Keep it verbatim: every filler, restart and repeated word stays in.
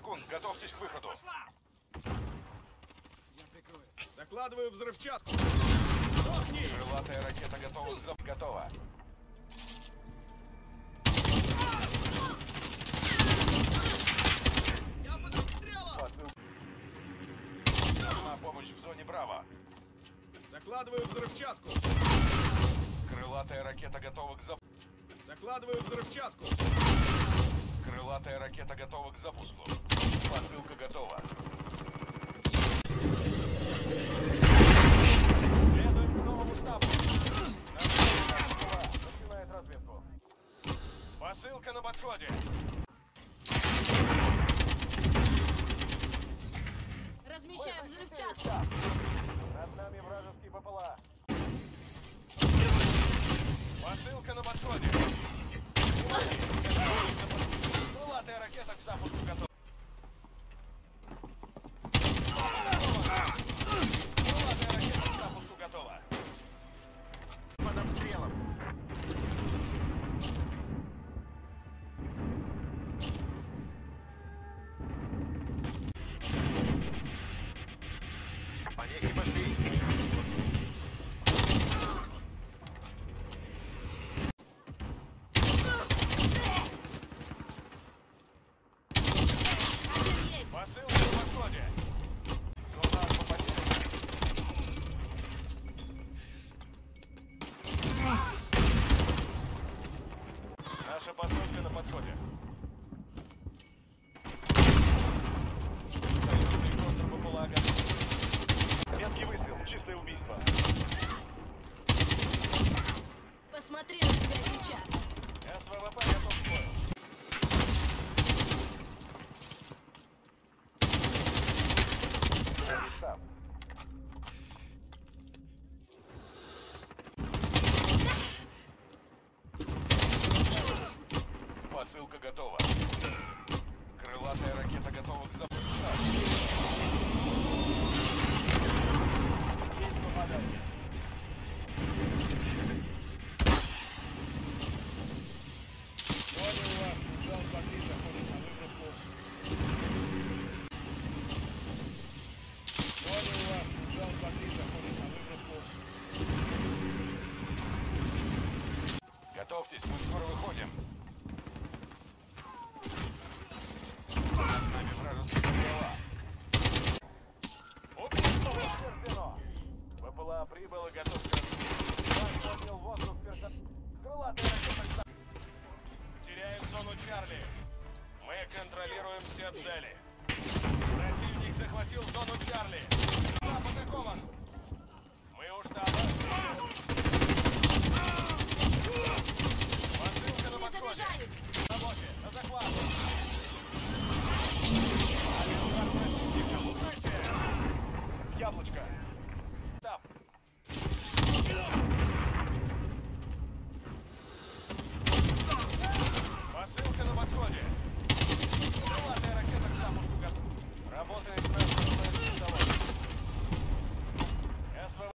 секунд. Готовьтесь к выходу. Я прикрою. Закладываю взрывчатку. Крылатая ракета готова к зап... Готова. Я под обстрелом! Нужна помощь в зоне Браво. Закладываю взрывчатку. Крылатая ракета готова к зап... Закладываю взрывчатку. Крылатая ракета готова к запуску. Посылка готова. Следуем к новому штабу. Начинает разведку. Посылка на подходе. Размещаю взрывчатку. Над нами вражеский БПЛА. Посылка на подходе. Крылатая ракета к запуску готова. Крылатая ракета к запуску готова. Под обстрелом. Маньяки пошли. Посылка на подходе. Зона освободена. Наша посылка на подходе. Союзный контр-БПЛА готов. Меткий выстрел. Чистое убийство. Посмотри на себя сейчас. СВВП готов к бою. Штаб. Посылка готова. Крылатая ракета готова к запуску. Есть попадание. Понял вас. Жал Баклит заходит на высадку. Понял вас. Жал Баклит заходит на высадку. Готовьтесь, мы скоро выходим. Над нами вражеские БПЛА. Подтверждено. БПЛА прибыл и готов к разведке. Вас поднял воздух персон... Крылатая ракета. Теряем зону Чарли. Мы контролируем все цели. Противник захватил зону Чарли. Штаб атакован. Мы у штаба.